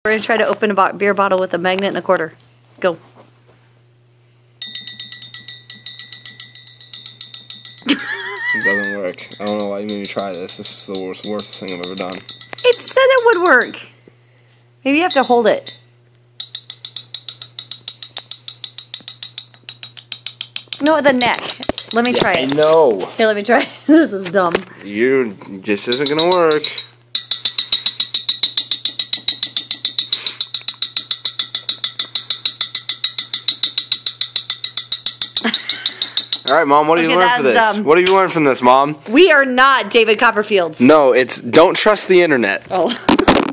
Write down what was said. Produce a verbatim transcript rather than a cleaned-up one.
We're going to try to open a bo beer bottle with a magnet and a quarter. Go. It doesn't work. I don't know why you made me try this. This is the worst, worst thing I've ever done. It said it would work. Maybe you have to hold it. No, the neck. Let me yeah, try it. No. Here, let me try it. This is dumb. You just isn't gonna work. All right, Mom. What do Okay, you learn from this? dumb. What have you learned from this, Mom? We are not David Copperfields. No, it's don't trust the internet. Oh.